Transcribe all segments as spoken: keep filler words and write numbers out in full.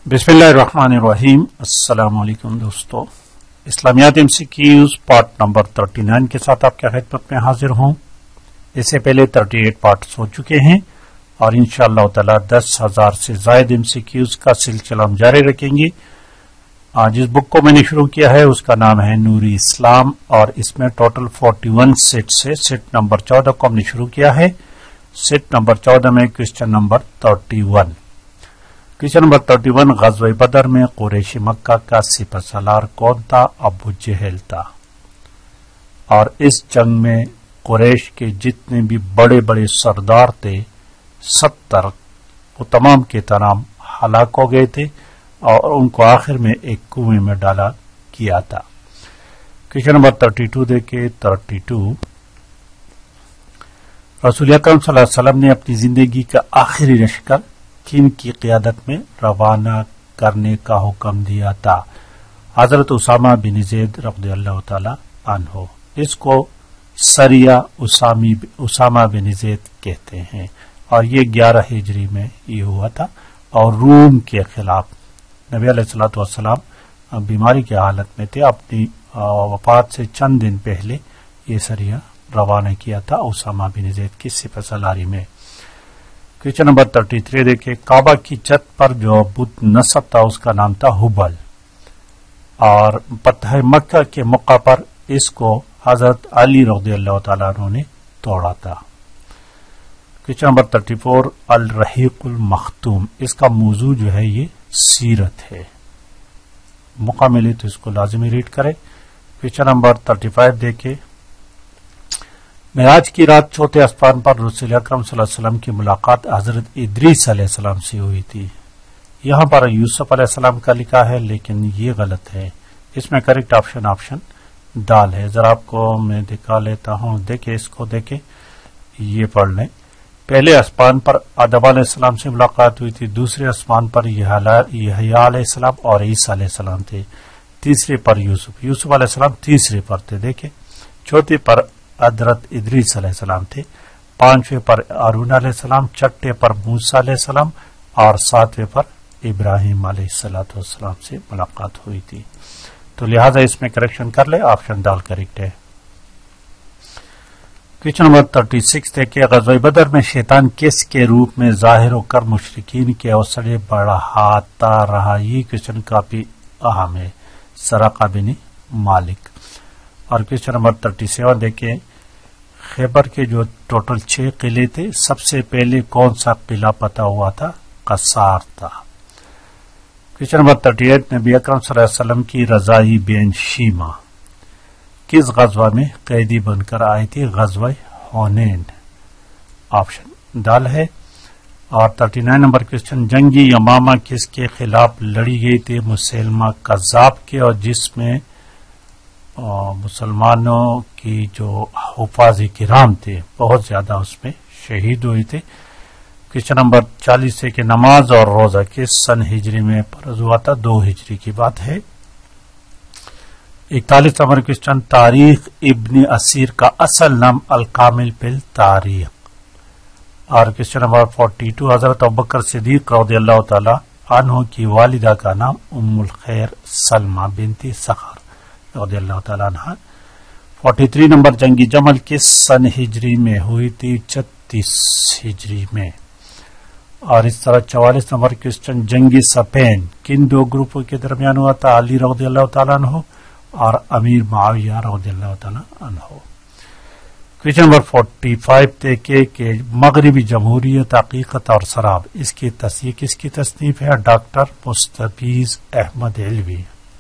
बिस्मिल्लाहिर्रहमानिर्रहीम। अस्सलाम वालेकुम दोस्तों, इस्लामियात एमसीक्यूज पार्ट नंबर उनतालीस के साथ आपके खिदमत में हाजिर हूं। इससे पहले अड़तीस पार्ट्स हो चुके हैं और इंशाअल्लाह ताला दस हजार से ज्यादा एमसीक्यूज का सिलसिला हम जारी रखेंगे। आज जिस बुक को मैंने शुरू किया है उसका नाम है नूरी इस्लाम और इसमें टोटल इकतालीस सेट से सेट नंबर चौदह को हमने शुरू किया है। सेट नंबर चौदह में क्वेश्चन नंबर इकतीस क्वेश्चन नंबर इकतीस, ग़ज़वा बदर में कुरैशी मक्का का सिपह सलार कौन था? अबू जहल था। और इस जंग में कुरैश के जितने भी बड़े बड़े सरदार थे सत्तर, वो तमाम के तमाम हलाक हो गए थे और उनको आखिर में एक कुएं में डाला किया था। क्वेश्चन नंबर बत्तीस देखे बत्तीस, रसूल अकरम सल्लल्लाहु अलैहि वसल्लम ने अपनी जिंदगी का आखिरी लश्कर किन की क़ियादत में रवाना करने का हुक्म दिया था? हजरत उसामा बिन ज़ैद रज़ियल्लाहु ताला अन्हु। इसको सरिया उसामी उसामा बिन ज़ैद कहते हैं और ये ग्यारह हिजरी में ये हुआ था और रूम के खिलाफ नबी अलैहिस्सलातु वस्सलाम बीमारी की हालत में थे। अपनी वफात से चंद दिन पहले ये सरिया रवाना किया था उसामा बिन ज़ैद की सिपह सलारी में। क्वेश्चन नंबर तैंतीस देखे, काबा की छत पर जो बुत नस्ब था उसका नाम था हुबल और फतह मक्का के मौका पर इसको हजरत अली रज़ियल्लाहु ताला अन्हु ने तोड़ा था। क्वेश्चन नंबर चौंतीस, अल रहीकुल मखतूम, इसका मौजू जो है ये सीरत है। मौका मिले तो इसको लाजमी रीड करें। क्वेश्चन नंबर पैंतीस देखे, मेराज की रात चौथे आसमान पर रसूल अकरम सल्लल्लाहु अलैहि वसल्लम की मुलाकात हजरत इदरीस अलैहिस्सलाम से हुई थी। यहाँ पर यूसुफ अलैहिस्सलाम का लिखा है लेकिन ये गलत है। इसमें करेक्ट ऑप्शन ऑप्शन दाल है। जरा आपको मैं दिखा लेता हूँ, देखे इसको देखे, ये पढ़ लें। पहले आसमान पर आदम अलैहिस्सलाम से मुलाकात हुई थी, दूसरे आसमान पर यहया अलैहिस्सलाम और ईसा अलैहिस्सलाम थे, तीसरे पर यूसुफ यूसुफ अलैहिस्सलाम तीसरे पर थे देखे, चौथे पर हजरत इदरीस अलैहिस्सलाम थे, पांचवें पर हारून अलैहिस्सलाम, छठे पर मूसा अलैहिस्सलाम और सातवें पर इब्राहिम अलैहिस्सलाम से मुलाकात हुई थी। तो लिहाजा इसमें करेक्शन कर ले, ऑप्शन दाल करेक्ट है। क्वेश्चन नंबर छत्तीस देखिए, ग़ज़वा बदर में शैतान किस के रूप में जाहिर होकर मुशरिकीन के हौसले बढ़ाता रहा? ये क्वेश्चन काफी अहम है। सराका बिन मालिक। और क्वेश्चन नंबर सैंतीस देखिए, खैबर के जो टोटल छह किले थे सबसे पहले कौन सा किला पता हुआ था? कसार था। क्वेश्चन नंबर अड़तीस, नबी अकरम सल्लल्लाहु अलैहि वसल्लम की रज़ाई बेन शीमा किस ग़ज़वा में कैदी बनकर आई थी? ग़ज़वा हुनैन। ऑप्शन दाल है। और उनतालीस नंबर क्वेश्चन, जंगी यमामा किसके खिलाफ लड़ी गई थी? मुसैलमा कज़्ज़ाब के, और जिसमें मुसलमानों की जो हुफाज़ किराम थे बहुत ज्यादा उसमें शहीद हुए थे। क्वेश्चन नंबर चालीस है कि नमाज और रोजा किस सन हिजरी में फर्ज हुआ था? दो हिजरी की बात है। इकतालीस नंबर क्वेश्चन, तारीख इब्न असीर का असल नाम अल कामिल फिल तारीख। और क्वेश्चन नंबर बयालीस, हजरत अबू बकर सिद्दीक रज़ियल्लाहु ताला अन्हु की वालिदा का नाम उम्मुल खैर सलमा बिनती सखर रज़ियल्लाहु ताला अन्हा। तैंतालीस नंबर, जंगी जमल किस सन हिजरी में हुई थी? छत्तीस हिजरी में। और इस तरह चौवालीस नंबर क्वेश्चन, जंगी सफेन किन दो ग्रुपों के दरमियान हुआ था? अली रज़ियल्लाहु ताला अन्हु और अमीर मुआविया रज़ियल्लाहु ताला अन्हु। क्वेश्चन नंबर पैंतालीस देखे कि मगरबी जमहूरियत हकीकत और शराब, इसकी तस्नीफ किसकी तस्नीफ है? डॉक्टर मुस्तफीज अहमद इल्वी।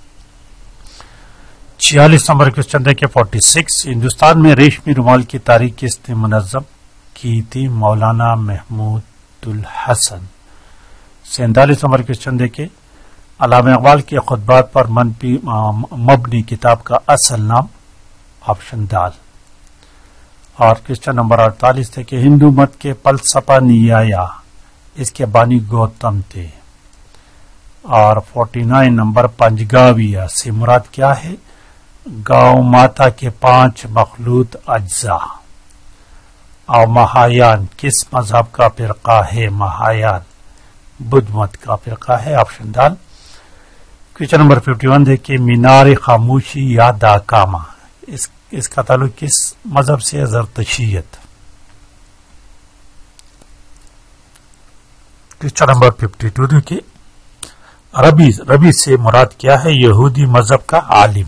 छियालीस नंबर क्वेश्चन देखे छियालीस, हिंदुस्तान में रेशमी रुमाल की तारीख किसने मुनज़्ज़म की थी? मौलाना महमूदुल हसन। सैंतालीस नंबर क्वेश्चन देखे, अल्लामा इक़बाल के खुतबात पर मनपी मबनी किताब का असल नाम? ऑप्शन दाल। और क्वेश्चन नंबर अड़तालीस देखे, हिंदू मत के फलसफा नियाया इसके बानी गौतम थे। और उनचास नंबर, पंजगाविया से मुराद क्या है? गौ माता के पांच मखलूत अज्जा। और महायान किस मजहब का फिरका है? महायान بدھ مت کا فرقہ ہے، آپشن دال۔ کوشچن نمبر ففٹی ون دیکھیے، مینار خاموشی یا داکامہ، اس اس کا تعلق کس مذہب سے؟ زرتشیت۔ کوشچن نمبر ففٹی ٹو دیکھیے، ربی ربی سے مراد کیا ہے؟ یہودی مذہب کا عالم۔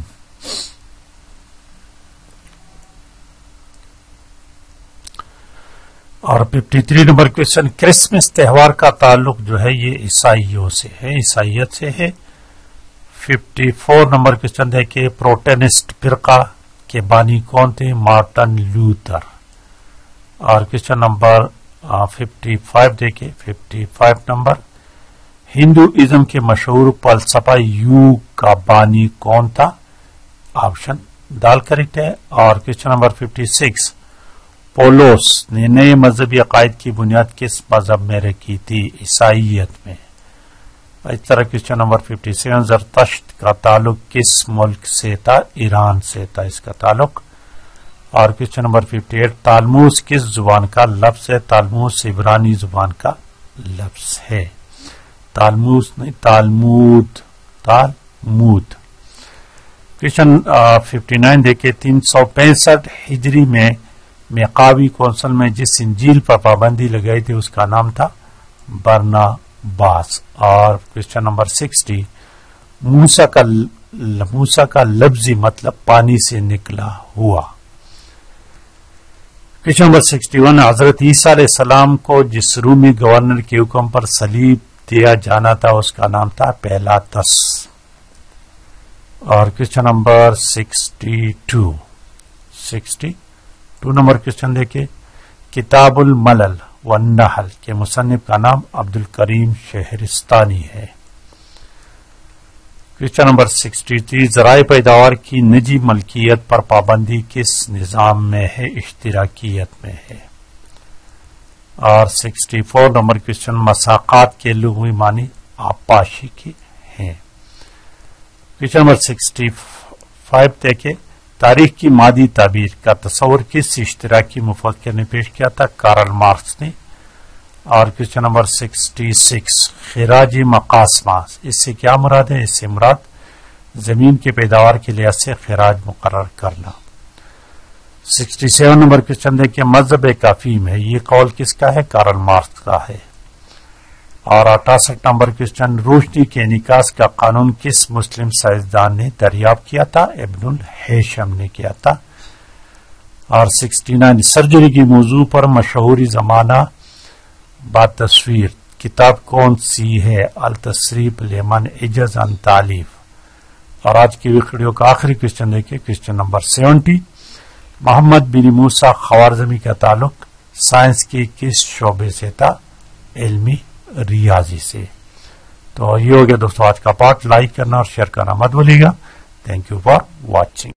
اور fifty three number question, Christmas تہوار کا تعلق جو ہے یہ عیسائیوں سے ہے، عیسائیت سے ہے۔ ففٹی فور نمبر کوشچن دیکھیے، پروٹینسٹ فرقہ کے بانی کون تھے؟ Martin Luther. اور کوشچن نمبر ففٹی فائیو دیکھیے، ففٹی فائیو نمبر، ہندوازم کے مشہور فلسفہ یوگ کا بانی کون تھا؟ آپشن دال کریکٹ ہے۔ اور کوشچن نمبر ففٹی سکس، پولوس نے نئے مذہبی عقائد کی بنیاد کس مذہب میں رکھی تھی؟ عیسائیت میں۔ اس طرح کوشچن نمبر ففٹی سیون، زرتشت کا تعلق کس ملک سے تھا؟ ایران سے تھا اس کا تعلق۔ اور کوشچن نمبر ففٹی ایٹ، تالموس کس زبان کا لفظ ہے؟ تالموس عبرانی زبان کا لفظ ہے، تالموس نہیں، تالمود، تالمود۔ کوشچن ففٹی نائن دیکھیں، تین سو پینسٹھ ہجری میں میقاوی کونسل میں جس انجیل پر پابندی لگائی تھی اس کا نام تھا برناباس۔ اور کوشچن نمبر سکسٹی، موسیٰ کا موسیٰ کا لفظی مطلب پانی سے نکلا ہوا۔ کوشچن نمبر سکسٹی ون، حضرت عیسیٰ علیہ السلام کو جس رومی گورنر کے حکم پر صلیب دیا جانا تھا اس کا نام تھا پیلاطس۔ اور question number sixty two sixty two number question دیکھیں، کتاب الملل والنحل کے مصنف کا نام عبد الکریم شہرستانی ہے۔ کوشچن نمبر سکسٹی تھری، ذرائع پیداوار کی نجی ملکیت پر پابندی کس نظام میں ہے؟ اشتراکیت میں ہے۔ اور سکسٹی فور نمبر کوشچن، مساقات کے لغوی معنی آبپاشی کے ہیں۔ کوشچن نمبر سکسٹی فائیو دیکھیں، تاریخ کی مادی تعبیر کا تصور کس اشتراکی مفکر نے پیش کیا تھا؟ کارل مارکس نے۔ اور کوشچن نمبر سکسٹی سکس، خراج مقاسمہ، اس سے کیا مراد ہے؟ اس سے مراد زمین کے پیداوار کے لحاظ سے خراج مقرر کرنا۔ سکسٹی سیون نمبر کوشچن دیکھیں، مذہب ایک افیم ہے، یہ قول کس کا ہے؟ کارل مارکس کا ہے۔ اور اٹھاسٹھ نمبر کوشچن، روشنی کے انعکاس کا قانون کس مسلم سائنسدان نے دریافت کیا تھا؟ ابن الہیثم نے کیا تھا۔ اور سکسٹی نائن، سرجری کی موضوع پر مشہوری زمانہ بعد تصویر کتاب کون سی ہے؟ التصریف لمن عجز عن تعلیف۔ اور آج کی ویڈیو کا آخری کوشچن دیکھیں، کوشچن نمبر سیونٹی، محمد بن موسیٰ خوارزمی کا تعلق سائنس کی کس شعبے سے تھا؟ علمی ریاضی سے۔ تو یہ ہو گیا دوستوں آج کا پارٹ، لائک کرنا اور شیئر کرنا مت بھولیے گا۔ Thank you for watching.